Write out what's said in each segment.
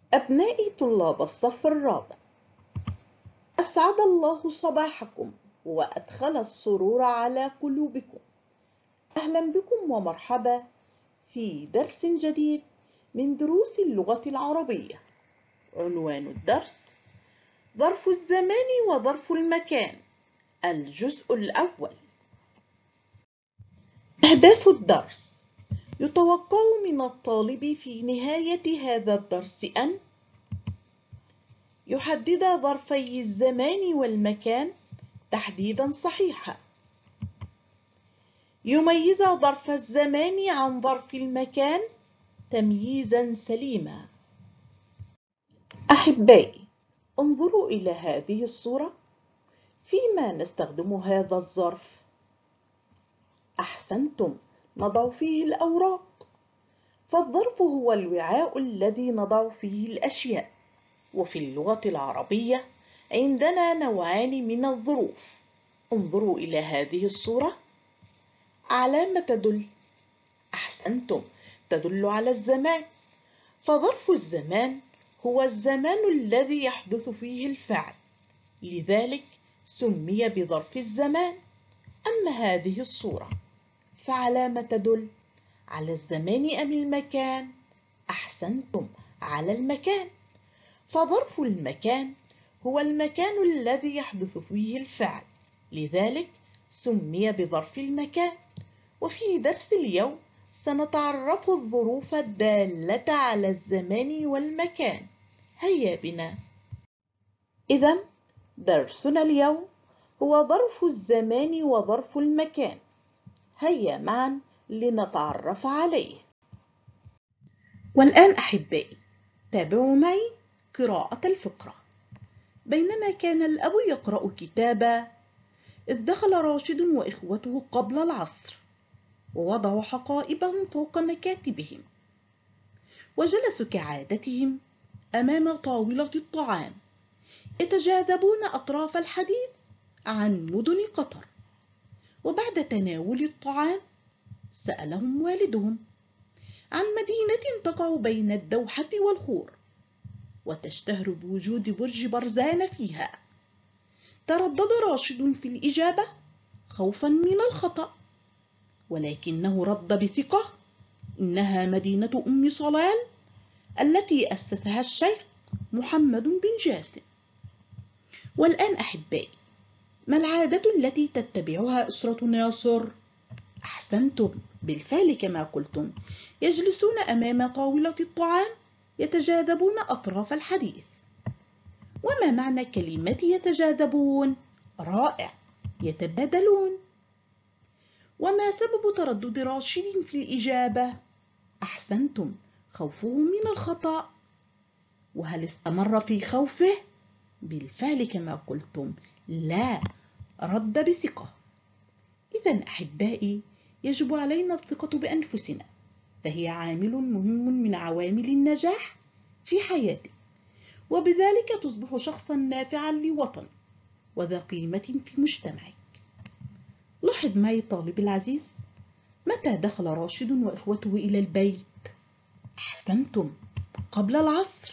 أبنائي طلاب الصف الرابع، أسعد الله صباحكم وأدخل السرور على قلوبكم. أهلا بكم ومرحبا في درس جديد من دروس اللغة العربية. عنوان الدرس: ظرف الزمان وظرف المكان، الجزء الأول. أهداف الدرس: يتوقع من الطالب في نهاية هذا الدرس أن يحدد ظرفي الزمان والمكان تحديدا صحيحا، يميز ظرف الزمان عن ظرف المكان تمييزا سليما. أحبائي، انظروا إلى هذه الصورة. فيما نستخدم هذا الظرف؟ أحسنتم، نضع فيه الأوراق. فالظرف هو الوعاء الذي نضع فيه الأشياء. وفي اللغة العربية عندنا نوعان من الظروف. انظروا إلى هذه الصورة. على ما تدل؟ أحسنتم، تدل على الزمان. فظرف الزمان هو الزمان الذي يحدث فيه الفعل، لذلك سمي بظرف الزمان. أما هذه الصورة فعلى ما تدل؟ على الزمان أم المكان؟ أحسنتم، على المكان. فظرف المكان هو المكان الذي يحدث فيه الفعل، لذلك سمي بظرف المكان. وفي درس اليوم سنتعرف الظروف الدالة على الزمان والمكان. هيا بنا. إذن درسنا اليوم هو ظرف الزمان وظرف المكان. هيا معا لنتعرف عليه. والآن أحبائي، تابعوا معي قراءة الفقرة. بينما كان الأب يقرأ كتابا، إذ دخل راشد وإخوته قبل العصر، ووضعوا حقائبهم فوق مكاتبهم، وجلسوا كعادتهم أمام طاولة الطعام، يتجاذبون أطراف الحديث عن مدن قطر. وبعد تناول الطعام سألهم والدهم عن مدينة تقع بين الدوحة والخور، وتشتهر بوجود برج برزان فيها. تردد راشد في الإجابة خوفا من الخطأ، ولكنه رد بثقة: إنها مدينة أم صلال التي أسسها الشيخ محمد بن جاسم. والآن أحبائي، ما العادة التي تتبعها أسرة ناصر؟ أحسنتم، بالفعل كما قلتم، يجلسون أمام طاولة الطعام يتجاذبون أطراف الحديث. وما معنى كلمة يتجاذبون؟ رائع، يتبادلون. وما سبب تردد راشد في الإجابة؟ أحسنتم، خوفه من الخطأ. وهل استمر في خوفه؟ بالفعل كما قلتم، لا، رد بثقة. إذن أحبائي، يجب علينا الثقة بأنفسنا، فهي عامل مهم من عوامل النجاح في حياتك، وبذلك تصبح شخصا نافعا لوطنك وذا قيمة في مجتمعك. لاحظ معي طالب العزيز، متى دخل راشد وإخوته إلى البيت؟ أحسنتم، قبل العصر.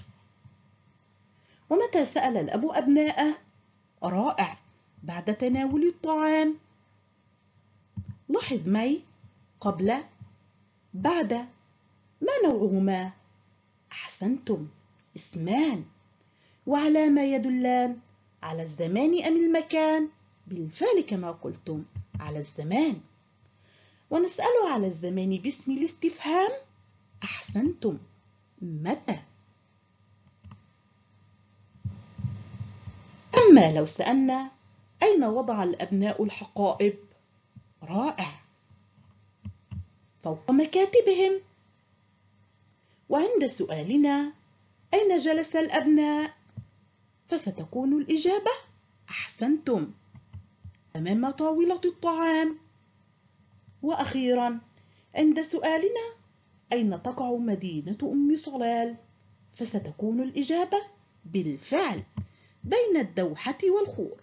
ومتى سأل الأب أبناءه؟ رائع، بعد تناول الطعام. لاحظ معي، قبل، بعد، ما نوعهما؟ أحسنتم، اسمان. وعلى ما يدلان؟ على الزمان أم المكان؟ بالفعل كما قلتم، على الزمان. ونسأل على الزمان باسم الاستفهام. أحسنتم، متى؟ أما لو سألنا أين وضع الأبناء الحقائب؟ رائع، فوق مكاتبهم. وعند سؤالنا أين جلس الأبناء؟ فستكون الإجابة: أحسنتم، أمام طاولة الطعام. وأخيرا، عند سؤالنا أين تقع مدينة أم صلال؟ فستكون الإجابة بالفعل بين الدوحة والخور.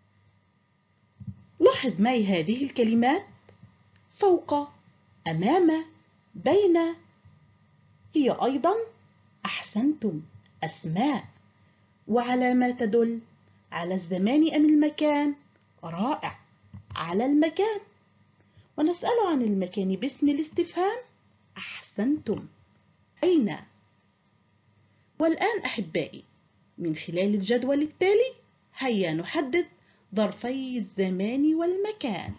لاحظ معي هذه الكلمات: فوق، أمام، بين. هي أيضا، أحسنتم، أسماء، وعلى ما تدل؟ على الزمان أم المكان؟ رائع، على المكان. ونسأل عن المكان باسم الاستفهام. أحسنتم، أين؟ والآن أحبائي، من خلال الجدول التالي هيا نحدد ظرفي الزمان والمكان.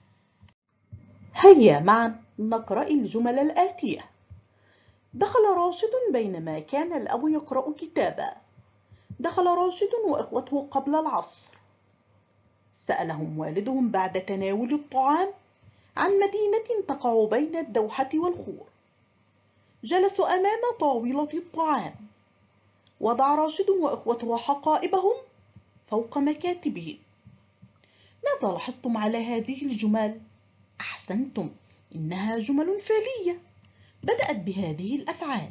هيا معا نقرأ الجمل الآتية. دخل راشد بينما كان الأب يقرأ كتابا. دخل راشد وإخوته قبل العصر. سألهم والدهم بعد تناول الطعام عن مدينة تقع بين الدوحة والخور. جلسوا أمام طاولة الطعام. وضع راشد وإخوته حقائبهم فوق مكاتبهم. ماذا لاحظتم على هذه الجمل؟ أحسنتم، إنها جمل فعلية بدأت بهذه الأفعال.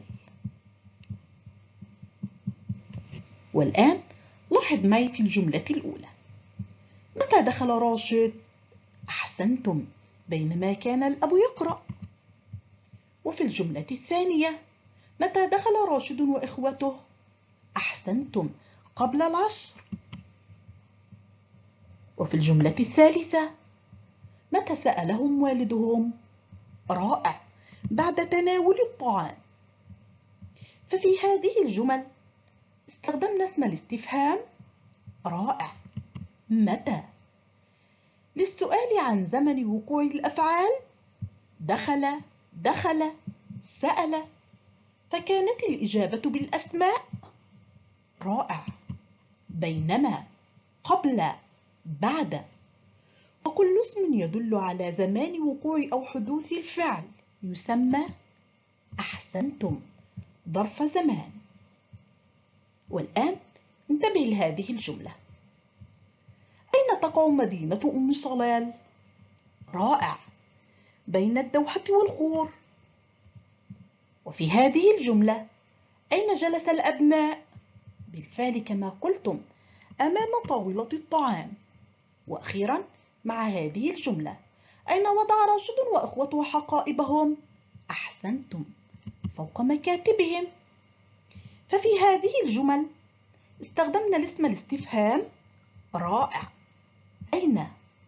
والآن لاحظ معي في الجملة الأولى. متى دخل راشد؟ أحسنتم، بينما كان الأب يقرأ. وفي الجملة الثانية، متى دخل راشد وإخوته؟ أحسنتم، قبل العصر. وفي الجملة الثالثة، متى سألهم والدهم؟ رائع، بعد تناول الطعام. ففي هذه الجمل استخدمنا اسم الاستفهام رائع. متى؟ للسؤال عن زمن وقوع الأفعال دخل، سأل، فكانت الإجابة بالأسماء. رائع. بينما، قبل، بعد. وكل اسم يدل على زمان وقوع أو حدوث الفعل يسمى أحسنتم ظرف زمان. والآن انتبه لهذه الجملة. أين تقع مدينة أم صلال؟ رائع، بين الدوحة والخور. وفي هذه الجملة، أين جلس الأبناء؟ بالفعل كما قلتم، أمام طاولة الطعام. وأخيرا مع هذه الجملة، أين وضع راشد وأخوته حقائبهم؟ أحسنتم، فوق مكاتبهم. ففي هذه الجمل استخدمنا الاسم الاستفهام رائع. أين؟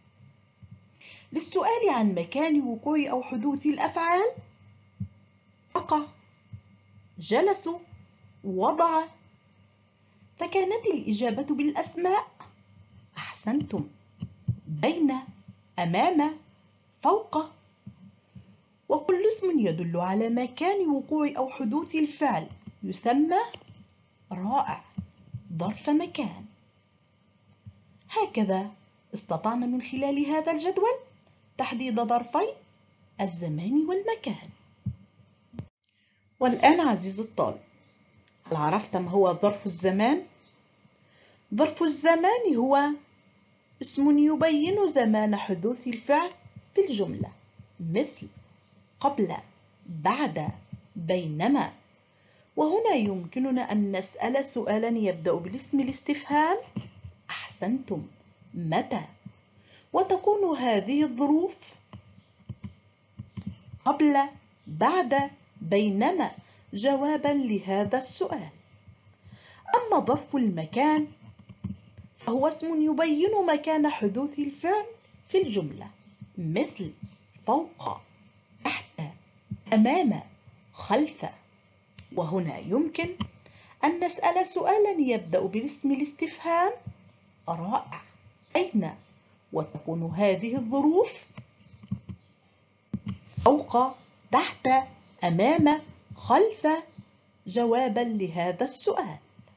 للسؤال عن مكان وقوع أو حدوث الأفعال وقع، جلسوا، وضع. فكانت الإجابة بالأسماء. أحسنتم، بين، أمام، فوق. وكل اسم يدل على مكان وقوع أو حدوث الفعل يسمى رائع ظرف مكان. هكذا استطعنا من خلال هذا الجدول تحديد ظرفي الزمان والمكان. والآن عزيزي الطالب، هل عرفت ما هو ظرف الزمان؟ ظرف الزمان هو اسم يبين زمان حدوث الفعل في الجملة، مثل قبل، بعد، بينما. وهنا يمكننا أن نسأل سؤالا يبدأ بالاسم الاستفهام أحسنتم، متى؟ وتكون هذه الظروف قبل، بعد، بينما جوابا لهذا السؤال. أما ظرف المكان فهو اسم يبين مكان حدوث الفعل في الجملة، مثل فوق، تحت، أمام، خلف. وهنا يمكن أن نسأل سؤالا يبدأ بالاسم الاستفهام رائع. أين؟ وتكون هذه الظروف فوق، تحت، أمام، خلف، جوابا لهذا السؤال.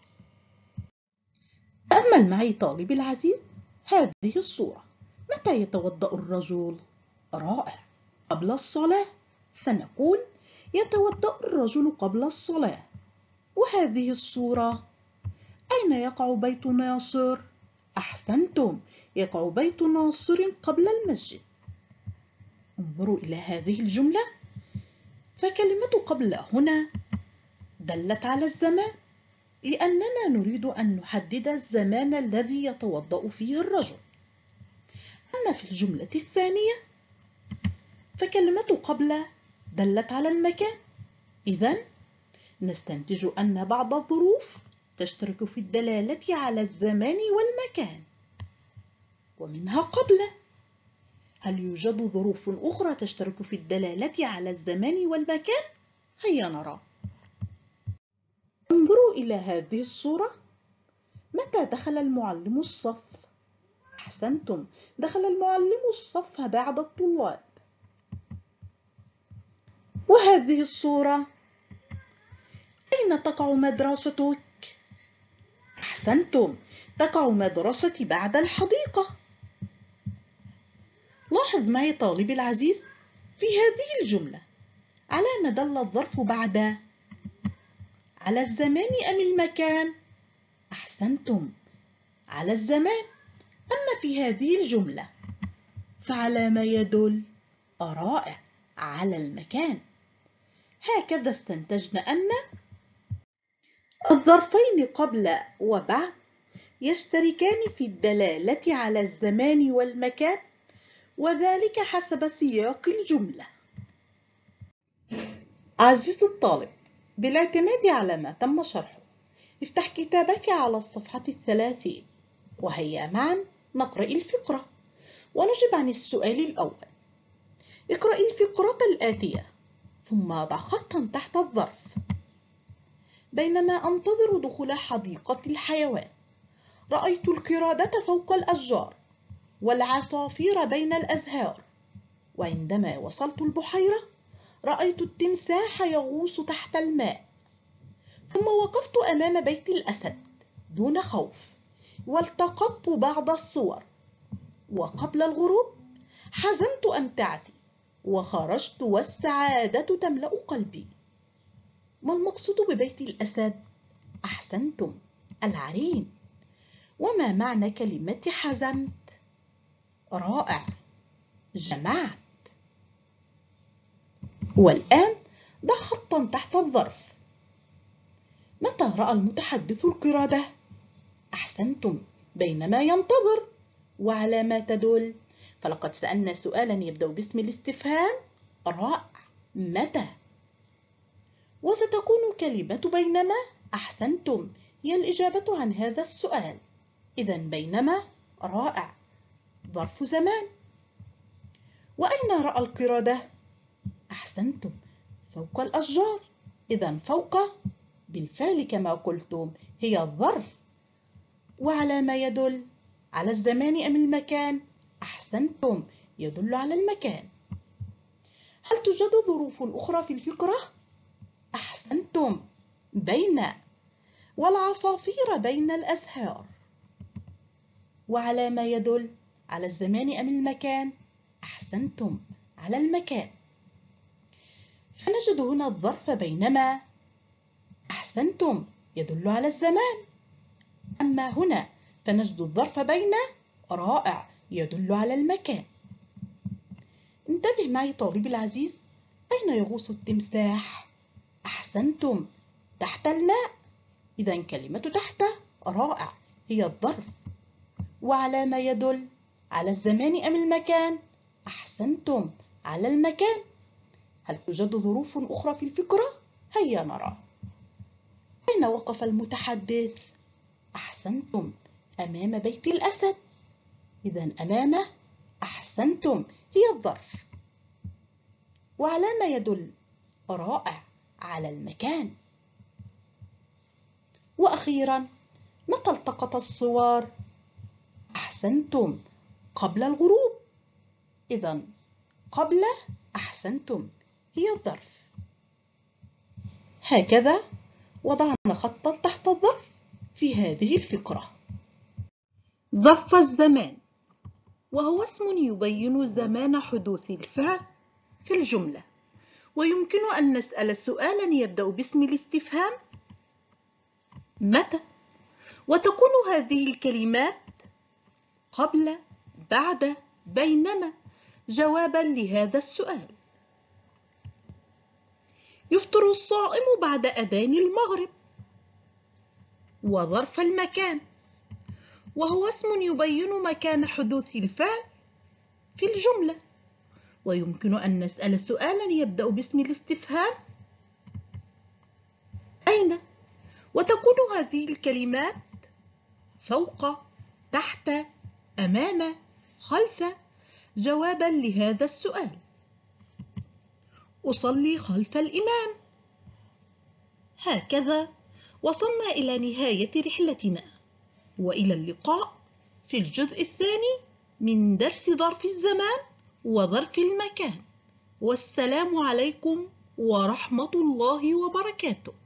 تأمل معي طالبي العزيز هذه الصورة. متى يتوضأ الرجل؟ رائع، قبل الصلاة. فنقول يتوضأ الرجل قبل الصلاة. وهذه الصورة، أين يقع بيت ناصر؟ أحسنتم، يقع بيت ناصر قبل المسجد. انظروا إلى هذه الجملة، فكلمة قبل هنا دلت على الزمان، لأننا نريد أن نحدد الزمان الذي يتوضأ فيه الرجل. أما في الجملة الثانية فكلمة قبل دلت على المكان، إذن نستنتج أن بعض الظروف تشترك في الدلالة على الزمان والمكان، ومنها قبل. هل يوجد ظروف أخرى تشترك في الدلالة على الزمان والمكان؟ هيا نرى. انظروا إلى هذه الصورة. متى دخل المعلم الصف؟ أحسنتم، دخل المعلم الصف بعد الطلاب. وهذه الصورة، أين تقع مدرستك؟ أحسنتم، تقع مدرستي بعد الحديقة. لاحظ معي طالبي العزيز في هذه الجملة، على ما دل الظرف بعد؟ على الزمان أم المكان؟ أحسنتم، على الزمان. أما في هذه الجملة فعلى ما يدل؟ رائع، على المكان. هكذا استنتجنا أن الظرفين قبل وبعد يشتركان في الدلالة على الزمان والمكان، وذلك حسب سياق الجملة. عزيزي الطالب، بالاعتماد على ما تم شرحه، افتح كتابك على الصفحة 30، وهيا معا نقرأ الفقرة ونجب عن السؤال الأول. اقرأ الفقرة الآتية ثم ضع خطا تحت الظرف. بينما أنتظر دخول حديقة الحيوان، رأيت القردة فوق الأشجار والعصافير بين الأزهار، وعندما وصلت البحيرة رأيت التمساح يغوص تحت الماء، ثم وقفت أمام بيت الأسد دون خوف والتقطت بعض الصور، وقبل الغروب حزمت أمتعتي وخرجت والسعادة تملأ قلبي. ما المقصود ببيت الأسد؟ أحسنتم، العرين. وما معنى كلمة حزمت؟ رائع، جمعت. والآن ضع خطا تحت الظرف. متى رأى المتحدث القردة؟ أحسنتم، بينما ينتظر. وعلى ما تدل؟ فلقد سألنا سؤالا يبدأ باسم الاستفهام. رائع، متى؟ وستكون كلمة بينما، أحسنتم، هي الإجابة عن هذا السؤال. إذن بينما، رائع، ظرف زمان. وأين رأى القردة؟ أحسنتم، فوق الأشجار. إذن فوق بالفعل كما قلتم هي الظرف. وعلى ما يدل؟ على الزمان أم المكان؟ أحسنتم، يدل على المكان. هل توجد ظروف أخرى في الفقرة؟ أحسنتم، بين، والعصافير بين الأزهار. وعلى ما يدل؟ على الزمان أم المكان؟ أحسنتم، على المكان. فنجد هنا الظرف بينما. أحسنتم، يدل على الزمان. أما هنا فنجد الظرف بين. رائع، يدل على المكان. انتبه معي طالبي العزيز، أين يغوص التمساح؟ أحسنتم، تحت الماء. إذن كلمة تحت، رائع، هي الظرف. وعلى ما يدل؟ على الزمان أم المكان؟ أحسنتم، على المكان. هل توجد ظروف أخرى في الفقرة؟ هيا نرى. أين وقف المتحدث؟ أحسنتم، أمام بيت الأسد. إذن أمام، أحسنتم، هي الظرف. وعلى ما يدل؟ رائع، على المكان. وأخيرا، متى التقط الصور؟ أحسنتم، قبل الغروب. إذن قبل، أحسنتم، هي الظرف. هكذا وضعنا خطا تحت الظرف في هذه الفقرة. ظرف الزمان، وهو اسم يبين زمان حدوث الفعل في الجملة، ويمكن أن نسأل سؤالا يبدأ باسم الاستفهام متى، وتكون هذه الكلمات قبل، بعد، بينما جوابا لهذا السؤال. يفطر الصائم بعد أذان المغرب. وظرف المكان، وهو اسم يبين مكان حدوث الفعل في الجملة، ويمكن أن نسأل سؤالا يبدأ باسم الاستفهام وتكون هذه الكلمات فوق، تحت، أمام، خلف جوابا لهذا السؤال. أصلي خلف الإمام. هكذا وصلنا إلى نهاية رحلتنا، وإلى اللقاء في الجزء الثاني من درس ظرف الزمان وظرف المكان. والسلام عليكم ورحمة الله وبركاته.